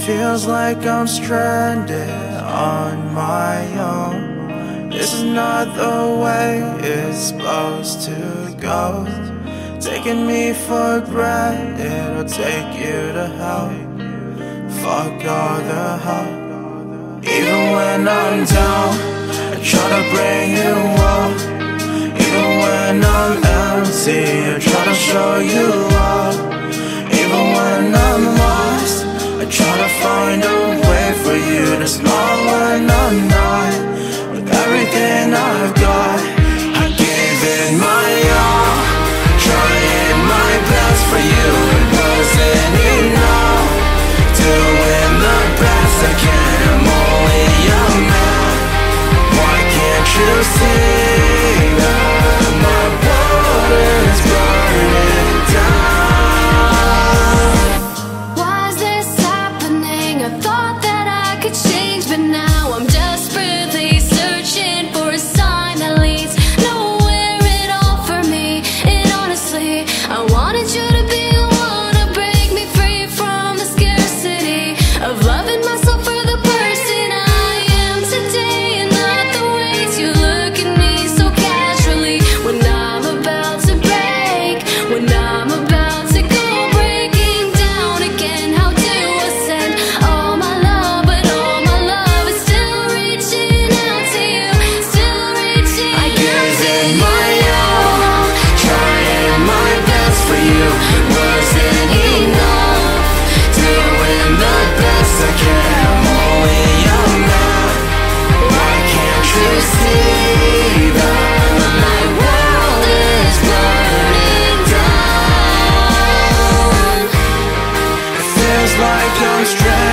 feels like I'm stranded on my own. This is not the way it's supposed to go. Taking me for granted, I'll take you to hell. Fuck all the help. Even when I'm down, I try to bring you up. Even when I'm empty, I try to show you love. Even when I'm lost, I try to find a way for you to smile when I'm not. With everything I've got, I gave it my all, trying my best for you. It wasn't enough, doing the best I can. I'm only a man. Why can't you see that my world is burning down? Why is this happening? I thought that I could change, but now I'm desperately searching for a sign that leads nowhere at all for me. And honestly, I wanted you to be the one to break me free from the scarcity of loving myself for the person I am today, and not the ways you look at me so casually when I'm about to break, when I'm about to go breaking down again. How do I send all my love, but all my love is still reaching out to you, still reaching I out gave to it you. my all, trying my best for you. Wasn't enough, doing the best I can. I'm only a man. Why can't you see that my world is burning down? It feels like I'm stranded